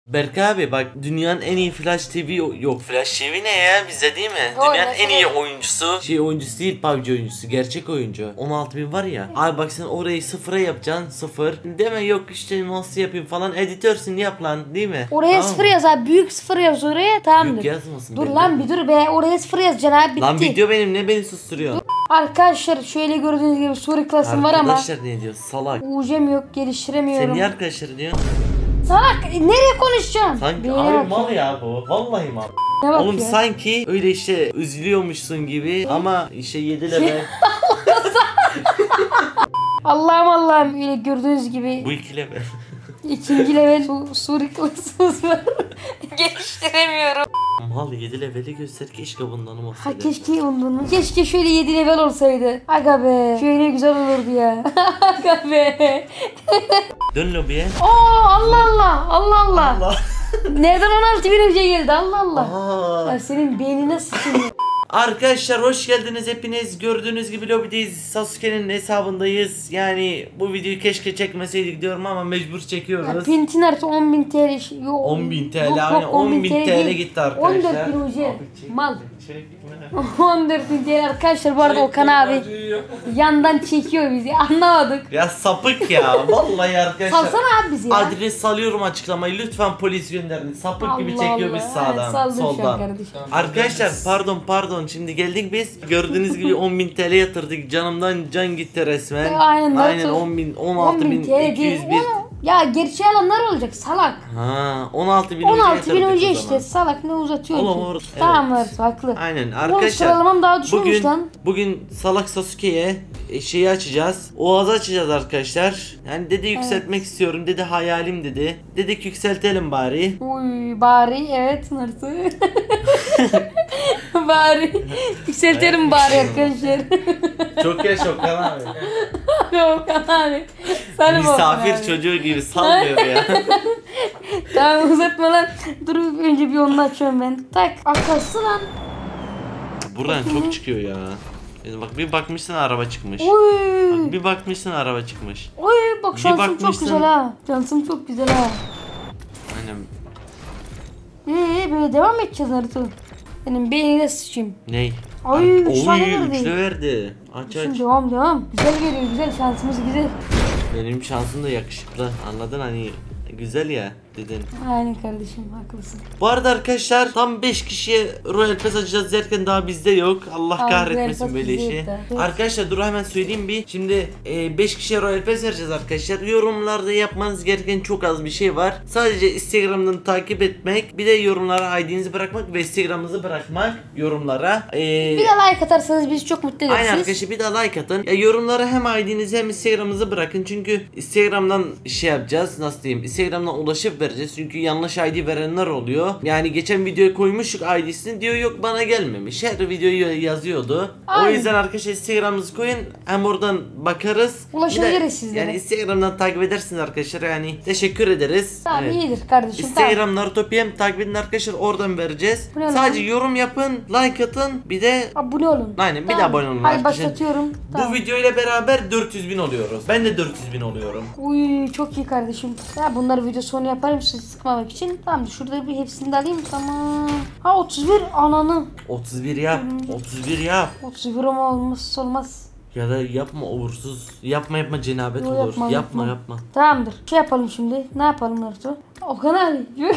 Berkay abi bak, dünyanın en iyi Flash TV yok. Flash TV ne ya, bizde değil mi? Doğru, Dünyanın en iyi evet. oyuncusu. Oyuncusu değil, PUBG oyuncusu. Gerçek oyuncu. 16.000 var ya. Abi bak, sen orayı sıfıra yapacaksın. Sıfır. Deme yok işte nasıl yapayım falan. Editörsün, yap lan, değil mi? Oraya tamam sıfır yaz abi. Büyük sıfır yaz oraya, tamamdır. Büyük yazmasın. Dur lan bir dur be. Oraya sıfır yazacaksın abi, bitti. Lan video benim, ne beni susturuyor? Arkadaşlar şöyle gördüğünüz gibi Suri klasım var ama. Arkadaşlar ne diyor? Salak. UC'm yok, geliştiremiyorum. Sen niye arkadaşlar diyorsun? Salak, nereye konuşacaksın? Sanki abi mal ya bu. Vallahi mal. Ne bak Oğlum ya? sanki öyle işte üzülüyormuşsun gibi ama işte 7 level. Allah'ım öyle gördüğünüz gibi. Bu 2 level. İkinci level Suri klasımız var. Geliştiremiyorum. Mal 7 leveli göster, keşke bundan Ha olsaydı. keşke bunu. Keşke şöyle 7 level olsaydı. Aga be. Şöyle güzel olurdu ya. Aga be. Dön lobiye. Allah. Allah. Nereden 16.000 önce geldi? Allah. Aa. Ya senin beynine sıçayım. Arkadaşlar hoş geldiniz hepiniz. Gördüğünüz gibi lobideyiz. Sasuke'nin hesabındayız. Yani bu videoyu keşke çekmeseydik diyorum ama mecbur çekiyoruz. Pintin artı 10.000 TL. 10.000 TL aynen, 10.000 TL gitti arkadaşlar. 14.000 hoca. Abi, Mal. çekme. 14.000 TL arkadaşlar, bu arada Okan abi yandan çekiyor bizi, anlamadık. Ya sapık ya vallahi arkadaşlar. Salsana abi bizi ya. Adres salıyorum açıklamayı, lütfen polis gönderin. Sapık gibi Allah çekiyor Allah. biz sağdan Saldım şu an soldan. kardeşim. Arkadaşlar pardon şimdi geldik biz. Gördüğünüz gibi 10.000 TL yatırdık. Canımdan can gitti resmen. Aynen, Aynen nasıl? 10.000 10.000 TL değil. 16.201. Ya gerçi alanlar olacak salak. Ha 16.000 16.000 önce o işte zaman. salak, ne uzatıyorsun Oğlum, ki? evet. Tamam haklı. Aynen Oğlum arkadaşlar. sıralamam daha düşmüş lan. Bugün salak Sasuke'ye şeyi açacağız. Oğaz'ı açacağız arkadaşlar. Yani dedi yükseltmek istiyorum dedi, hayalim dedi. Dedik yükseltelim bari. Uy bari evet nasıl? Bari yükseltelim bari arkadaşlar. Çok yaşa Okan abi. Okan abi. Sarım Misafir Okan abi. çocuğu gibi sallıyor ya. Tamam uzatma lan. Dur önce bir onu açıyorum ben. Tak akası lan. Buradan çok çıkıyor ya. Bak bir bakmışsın araba çıkmış. Oy. Bak bir bakmışsın araba çıkmış. Oy bak Bir şansım çok bakmışsın. güzel ha. Şansım çok güzel ha. Aynen. Böyle devam edeceğiz Naruto. Benim beynine sıçayım. Ney? Ay 3 tane Oy verdi. üçlü verdi. Aç Şimdi aç. devam. Güzel geliyor, güzel, şansımız güzel. Benim şansım da yakışıklı. Anladın hani, güzel ya dedin. Aynen kardeşim, haklısın. Bu arada arkadaşlar tam 5 kişiye Royal Pass açacağız derken daha bizde yok. Allah Abi, kahretmesin Royal Pass böyle bizde işi. yok da. Evet. Arkadaşlar dur hemen söyleyeyim bir. Şimdi 5 kişiye Royal Pass vereceğiz arkadaşlar. Yorumlarda yapmanız gereken çok az bir şey var. Sadece Instagram'dan takip etmek, bir de yorumlara ID'nizi bırakmak ve Instagram'ınızı bırakmak yorumlara. Bir de like atarsanız bizi çok mutlu ederiz. Aynen arkadaşlar, bir de like atın. Ya yorumlara hem ID'nizi hem Instagram'ınızı bırakın. Çünkü Instagram'dan şey yapacağız, nasıl diyeyim, Instagram'dan ulaşıp vereceğiz. Çünkü yanlış ID verenler oluyor. Yani geçen videoya koymuştuk ID'sini, diyor yok bana gelmemiş. Her videoyu yazıyordu. Aynen. O yüzden arkadaşlar Instagram'ınızı koyun. Hem oradan bakarız. Ulaşabiliriz Bir de sizlere. Yani Instagram'dan takip edersiniz arkadaşlar. Yani teşekkür ederiz. Tamam Evet. iyidir kardeşim. Instagram Naruto PM takip edin arkadaşlar, oradan vereceğiz. Bu ne lan? Sadece yorum yapın, like atın, bir de Abone olun. aynen, bir de Tamam. abone olun Hadi arkadaşlar. başlatıyorum. Bu videoyla beraber 400.000 oluyoruz. Ben de 400.000 oluyorum. Uy çok iyi kardeşim. Ya bunları video sonu yaparım sizi sıkmamak için. Tamam şurada bir hepsini de alayım. Tamam. Ha 31 ananı. 31 yap. 31 yap. 31 ama olmaz. Ya da yapma, uğursuz. Yapma cenabet Yok, olur. yapma. Yapma. Tamamdır. Şey yapalım şimdi. Ne yapalım Naruto? Okan abi. Yok.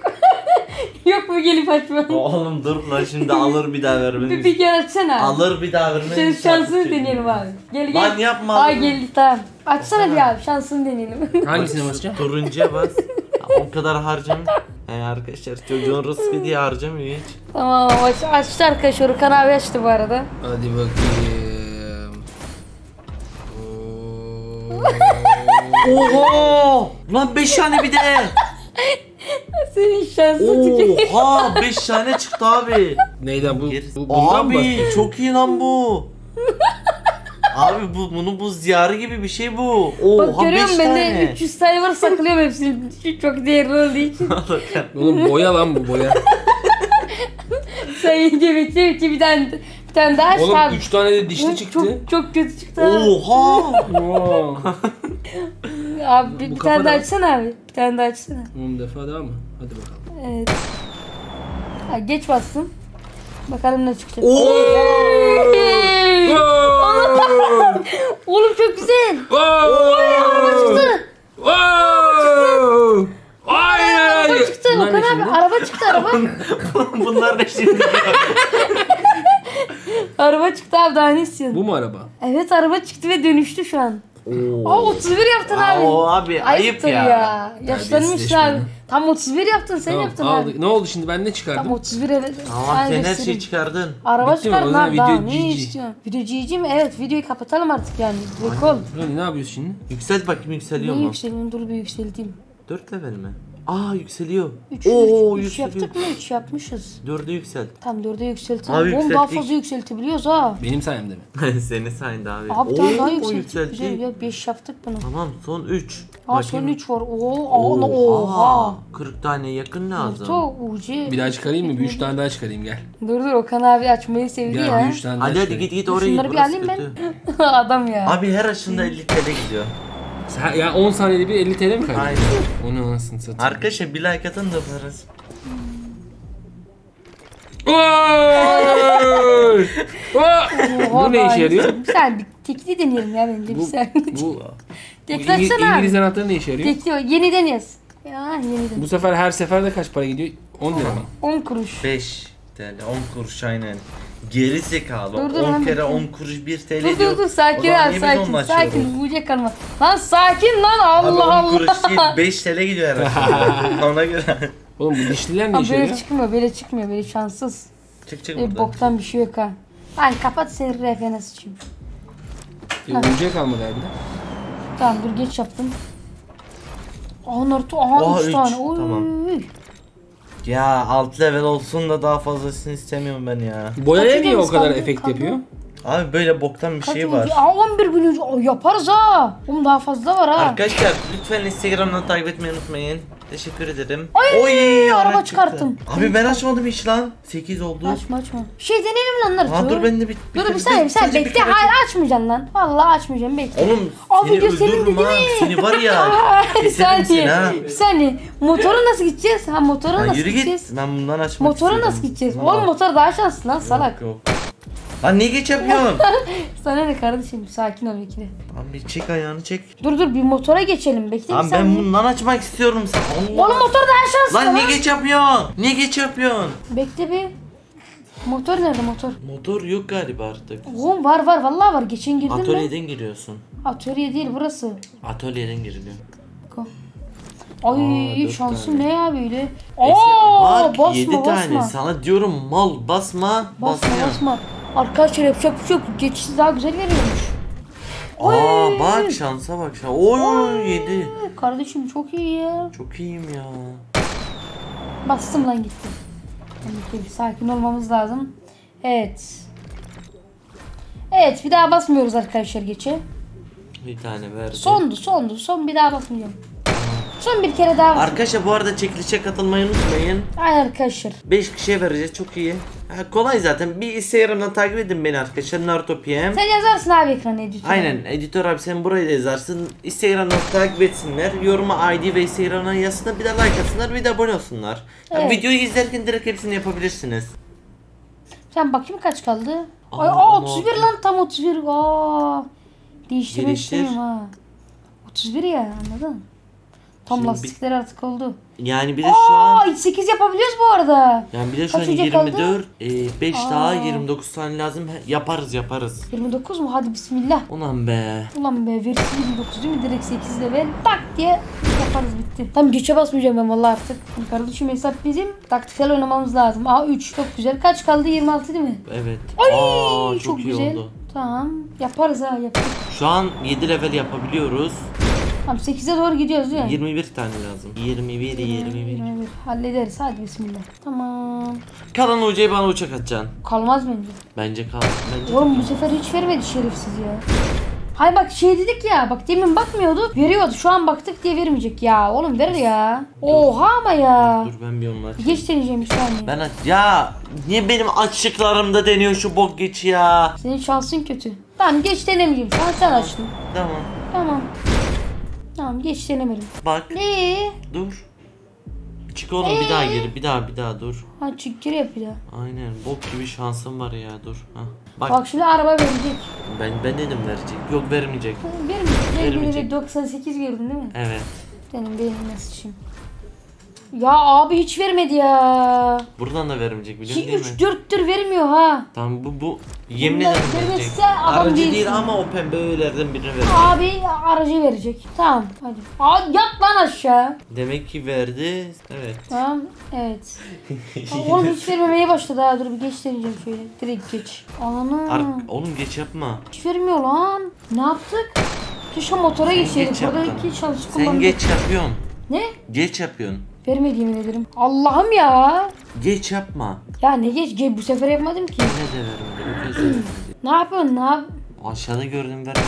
Yok mu gelip açma? Oğlum dur lan, şimdi alır bir daha vermeni. Bir kere açsana abi. Alır bir daha vermeni. Senin şansını deneyelim abi. Gel. Lan yapma. Ay geldi tamam. Açsana bir abi şansını deneyelim. Hangisine basacağım? Turuncuya bas. O kadar harcam. Arkadaşlar çocuğun rızkı diye harcamıyor hiç. Tamam açtı arkadaşlar. Okan abi açtı bu arada. Hadi bakayım. Oha! Lan 5 tane bir de. Senin şansın tükeniyor. Oha 5 tane çıktı abi. Neyden bu? Gerisi- Bundan mı? Abi çok iyi lan bu. Abi bunun buz diyarı gibi bir şey bu. Bak Oha 5 görüyorum ben de tane. 300 tane var, saklıyorum hepsini. Çok değerli olduğu için. Oğlum boya lan bu boya. Sen iyice bekle bir tane daha aç Oğlum abi. 3 tane de dişli çıktı. Çok kötü çıktı abi. Oha. Oo. Abi bir Bu tane daha kafada- açsana abi. Bir tane daha açsana. 10 defa daha mı? Hadi bakalım. Evet. Ha, geç bastım. Bakalım ne çıkacak. Oğlum çok güzel. Araba çıktı. Araba çıktı. Bunlar ne Okan abi şimdi? araba çıktı araba. Bunlar ne şimdi? Araba çıktı abi, daha ne istiyorsun? Bu mu araba? Evet, araba çıktı ve dönüştü şu an. Oo. Aa 31 yaptın abi. Oo abi ayıp Ayıptır ya. Yaşlanmışsın Terbiyesizleşme abi. ya. Tam 31 yaptın, sen Tamam, yaptın aldık. abi. Ne oldu şimdi, ben ne Tam çıkardım? 31 evet. Tamam sen her şeyi çıkardın. Araba Bitti mi? çıkardın O zaman abi, daha video ne GG. istiyorsun? Video GG mi? Evet, videoyu kapatalım artık yani. Rekol. Hadi ne yapıyoruz şimdi? Yükselt bakayım yükseliyor Ne mu? yükseleyim, dur bir yükselteyim. 4 level mi? Aa yükseliyor. 3 Oo 3 yükseliyor. yaptık mı? 3 yapmışız. 4'e yükselt. Tam 4'e yükseltelim. Abi Oğlum daha yükselttik. fazla yükseltebiliyoruz ha. Benim sayemde mi? Seni sayende abi. Abi tamam, daha o yükselttik. Güzel yükseltti. ya, 5 yaptık bunu. Tamam son 3. Aa son 3 var. Oha. 40 tane yakın lazım. Orta ucu. Bir daha çıkarayım mı? Bir 3 tane daha çıkarayım, gel. Dur Okan abi açmayı sevdi Gel ya. bir 3 tane daha Hadi hadi çıkarayım. git oraya git. Şunları bir Burası alayım ben. kötü. Adam ya. Abi her aşında 50 TL gidiyor. Ya 10 saniyede bir 50 TL mi kaybediyor? Aynen. Onu anasını satayım. Arkadaşlar bir like atın da yaparız. Bu ne işe yarıyor? Sen bir tekli deneyelim ya bence bir saniye. Bu Tekli açsana İngiliz abi. anahtarı ne işe yarıyor? Tekli o. Yeniden yaz. Ya yeniden. Bu sefer her seferde kaç para gidiyor? 10 lira mı? 10 kuruş. 5 TL 10 kuruş aynen. Geri zekalı. Dur, dur, 10 hemen kere bakayım. 10 kuruş 1 TL Dur diyor. dur sakin O zaman abi niye biz sakin onunla açıyoruz? sakin. Uyuyacak kalma. Lan sakin lan Abi Allah 10 kuruş Allah. değil 5 TL gidiyor herhalde. Ona göre. Oğlum bu dişliler ne Abi işe böyle yarıyor? çıkmıyor böyle çıkmıyor böyle şanssız. Çık Bir buradan. boktan bir şey yok ha. Lan kapat seni refene sıçayım. Oyuncak kalmadı abi de. Tamam dur geç yaptım. Aha Naruto aha Oha, 3 üç. tane. Oy. Tamam. Ya alt level olsun da daha fazlasını istemiyorum ben ya. Boyaya Kaç niye o ucumuz kadar kaldı? efekt Kaldı. yapıyor? Abi böyle boktan bir Kaç şey ucu? var. Aa 11 bin ucu. Aa, yaparız ha. Oğlum daha fazla var ha. Arkadaşlar lütfen Instagram'dan takip etmeyi unutmayın. Teşekkür ederim. Ay, araba araç çıktı. çıkarttım. Abi ben açmadım hiç lan. 8 oldu. Açma açma. Bir şey deneyelim lan Naruto. Ha dur ben de bir Dur bir saniye sadece bekle. kere- Hayır açmayacaksın lan. Vallahi açmayacağım bekle. Oğlum Abi seni video senin öldürürüm dedi ha. mi? Seni var ya. Bir Keserim seni saniye. ha. Bir saniye. Motora nasıl gideceğiz? Ha motora Lan nasıl yürü gideceğiz? git. Ben bundan açmak Motora istiyorum. nasıl gideceğiz? Bundan Oğlum motor daha şanslı lan salak. Yok. Lan niye geç yapıyorsun? Sana ne kardeşim sakin ol bekle. Lan bir çek ayağını çek. Dur bir motora geçelim bekle bir Lan ben saniye. bundan açmak istiyorum sen. Allah. Oğlum motor daha şanslı Lan niye geç yapıyorsun? Niye geç yapıyorsun? Bekle bir. Motor nerede motor? Motor yok galiba artık. Oğlum var vallahi var. Geçen girdim ben. Atölyeden giriyorsun. Atölye değil burası. Atölyeden giriliyor. Ay dört şansım tane. ne ya böyle? Neyse, Aa bak basma 7 basma. tane. Sana diyorum mal basma. Basma basma. basma. Arkadaşlar yapacak bir şey yok. Geçişi daha güzel veriyormuş. Aa bak şansa bak şansa. Oy 7. Kardeşim çok iyi ya. Çok iyiyim ya. Bastım lan gitti. Tamam, sakin olmamız lazım. Evet. Evet bir daha basmıyoruz arkadaşlar geçe. Bir tane verdi. Sondu. Son bir daha basmayacağım. Son bir kere daha basacağım. Arkadaşlar bu arada çekilişe katılmayı unutmayın. Ay arkadaşlar. 5 kişiye vereceğiz çok iyi. Ha, kolay zaten. Bir Instagram'dan takip edin beni arkadaşlar. Naruto PM. Sen yazarsın abi ekrana editör. Aynen editör abi sen burayı da yazarsın. Instagram'dan takip etsinler. Yoruma ID ve Instagram'dan yazsınlar. Bir de like atsınlar. Bir de abone olsunlar. Yani Evet. videoyu izlerken direkt hepsini yapabilirsiniz. Sen bakayım kaç kaldı? Aa, Ay ama 31 lan tam 31. Aa. Değiştirmek Geliştir. istemiyorum ha. 31 ya anladın? Tam Şimdi lastikler artık oldu. Yani bir de şu an Aa 8 yapabiliyoruz bu arada. yani bir de şu an Kaç hocam kaldı? 24 5 daha Aa. 29 tane lazım. Yaparız. 29 mu? Hadi bismillah. Ulan be. Ulan be verisi 29 değil mi? Direkt 8 de ver. Tak diye yaparız bitti. Tam geçe basmayacağım ben vallahi artık. Kardeşim hesap bizim. Taktiksel oynamamız lazım. Aa 3 çok güzel. Kaç kaldı? 26 değil mi? Evet. Ay Aa, çok iyi güzel. oldu. Tamam. Yaparız ha yaparız. Şu an 7 level yapabiliyoruz. Tamam 8'e doğru gidiyoruz değil mi? 21 tane lazım. 21. 21. Hallederiz hadi bismillah. Tamam. Kalan hocayı bana uçak atacaksın. Kalmaz bence. Bence kal. Bence Oğlum bu sefer hiç vermedi şerefsiz ya. Hayır bak şey dedik ya bak demin bakmıyordu veriyordu şu an baktık diye vermeyecek ya oğlum ver ya. Oha ama ya. Dur ben bir onunla açayım. Geç deneyeceğim bir saniye. Ben aç. Ya niye benim açıklarımda deniyor şu bok geç ya. Senin şansın kötü. Tamam geç denemeyeyim şu an sen açtın. Tamam. Tamam. Tamam geç denemedim. Bak. Ne? Dur. Çık oğlum bir daha gir. Bir daha dur. Ha çık gir yap bir daha. Aynen bok gibi şansım var ya dur. Ha. Bak, Bak şimdi araba verecek. ben dedim verecek. Yok vermeyecek. Vermeyecek. Bir 98 gördün değil mi? Evet. Benim beynime sıçayım. Ya abi hiç vermedi ya. Buradan da vermeyecek biliyorsun 2 değil mi? 3 4'tür vermiyor ha. Tamam bu yemin Bunlar ederim verecek. vermezse adam Aracı değilsin. değil ama o pembe öğelerden birini verecek. Abi aracı verecek. Tamam hadi. Aa, yat lan aşağı. Demek ki verdi. Evet. Tamam evet. Aa, oğlum hiç vermemeye başladı ha. Dur bir geç deneyeceğim şöyle. Direkt geç. Ana. Oğlum geç yapma. Hiç vermiyor lan. Ne yaptık? Keşke motora geçseydik. geç yaptın. Buradaki çalışı Sen kullandık. geç yapıyorsun. Ne? Geç yapıyorsun. Vermedi yemin ederim. Allah'ım ya. Geç yapma. Ya ne geç? Bu sefer yapmadım ki. Ne de vermedi. Bu kez de vermedi. Ne yapıyorsun? Ne yap? Aşağıda gördüm vermedi.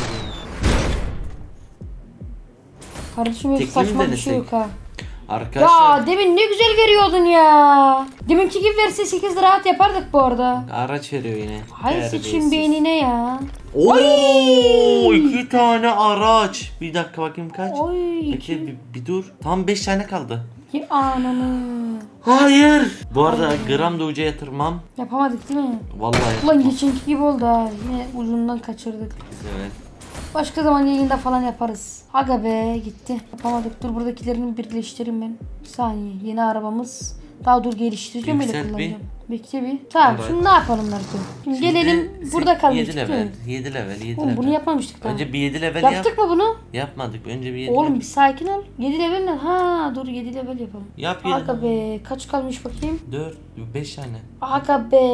Kardeşim yok Tekli saçma mi bir şey denesek? yok ha. Arkadaşlar Ya demin ne güzel veriyordun ya. Deminki gibi verse 8 rahat yapardık bu arada. araç veriyor yine. Hay sıçayım Terbiyesiz. beynine ya. Oo, 2 tane araç. Bir dakika bakayım kaç. Oy. Bekle bir dur. Tam 5 tane kaldı. Ya ananı. Hayır. Bu arada gram da uca yatırmam. Yapamadık değil mi? Vallahi Ulan yapmam. geçenki gibi oldu ha. Yine ucundan kaçırdık. Evet. Başka zaman yayında falan yaparız. Aga be gitti. Yapamadık. Dur buradakilerini birleştireyim ben. Bir saniye. Yeni arabamız. Daha dur geliştireceğim öyle Yükselt bir. kullanacağım. Bekle bir. Tamam Evet. şimdi ne yapalım Naruto? Şimdi gelelim burada 7 kalmıştık değil level. mi? 7 level. 7 Oğlum level. bunu yapmamıştık daha. Önce bir 7 level Yaptık mı bunu? Yapmadık. Önce bir 7 Oğlum level. bir sakin ol. 7 level ne? Ha dur 7 level yapalım. Yap 7 Aga be kaç kalmış bakayım? 4, 5 tane. Aga be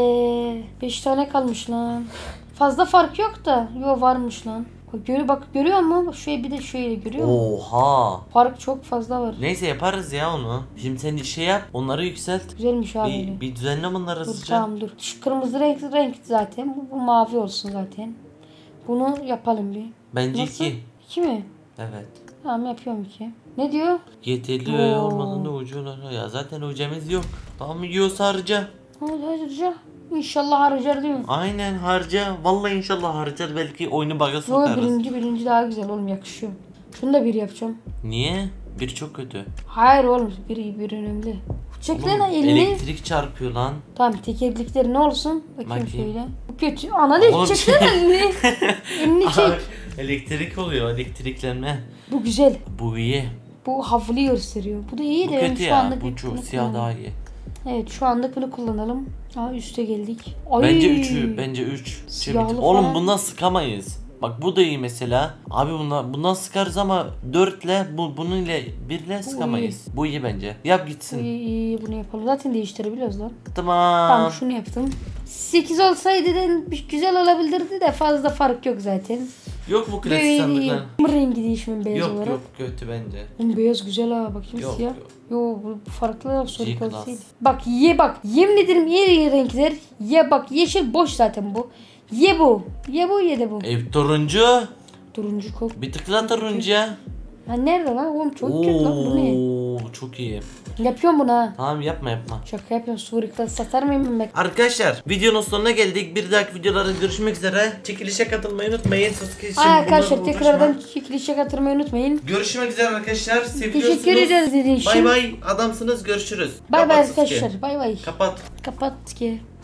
5 tane kalmış lan. Fazla fark yok da. Yo varmış lan. Bak görüyor musun? Bak şöyle bir de şöyle görüyor musun? Oha. Fark çok fazla var. Neyse yaparız ya onu. Şimdi sen şey yap. Onları yükselt. Güzelmiş abi. öyle. Bir düzenle bunları Dur hızlıca. tamam dur. Şu kırmızı renk zaten. Bu mavi olsun zaten. Bunu yapalım bir. Bence Nasıl? 2. 2 mi? Evet. Tamam yapıyorum 2. Ne diyor? Yeterli Oo. ve olmadan da ucular. Ya zaten ucumuz yok. Tamam yiyorsa harca. Harca. İnşallah harcar değil mi? Aynen harca. Vallahi inşallah harcar. Belki oyunu bug'a Yo sokarız. birinci daha güzel oğlum yakışıyor. Şunu da bir yapacağım. Niye? Bir çok kötü. Hayır oğlum bir önemli. Çek lan Oğlum, elini. elektrik çarpıyor lan. Tamam tekerlekleri ne olsun? Bakayım Bakayım. şöyle. Bu kötü. Ananı Oğlum, çek lan elini. Elini çek. Elektrik oluyor. Elektriklenme. Bu güzel. Bu iyi. Bu hafifliği gösteriyor. Bu da iyi Bu de kötü şu ya. anlık Bu bunu çok siyah kullanalım. daha iyi. Evet şu anda bunu kullanalım. Aa üste geldik. Ay. Bence 3'ü. Bence 3. Siyahlı Oğlum falan. bundan sıkamayız. Bak bu da iyi mesela. Abi bundan sıkarız ama 4 ile bunun ile 1 ile sıkamayız. Bu iyi bence. Yap gitsin. İyi bunu yapalım. Zaten değiştirebiliyoruz lan. Tamam. Tamam şunu yaptım. 8 olsaydı da bir güzel olabilirdi de fazla fark yok zaten. Yok mu klasik Böyle sandıklar? rengi değişmin beyaz Yok olarak. yok kötü bence. Oğlum beyaz güzel ha bakayım Yok, siyah. yok. Yo bu farklı soru G-Class. olsaydı. Bak bak yemin ederim iyi renkler. Bak yeşil boş zaten bu. Ye bu ye de bu. Turuncu. Turuncu kok. Bir tık daha turuncu ya. Ha nerede lan oğlum çok kötü lan bu ne? Oo çok iyi. Yapıyorum bunu ha. Tamam yapma. Şaka yapıyorum Surik'ten satar mıyım ben? Arkadaşlar videonun sonuna geldik. Bir dahaki videolarda görüşmek üzere. Çekilişe katılmayı unutmayın. Sasuke için Arkadaşlar bunlarla tekrardan uğraşma. çekilişe katılmayı unutmayın. Görüşmek üzere arkadaşlar. Seviyorsunuz. Teşekkür ederiz dediğin için. Bay bay. Adamsınız. Görüşürüz. Bay bay Kapat Sasuke. arkadaşlar. Bay bay. Kapat. Kapat ki.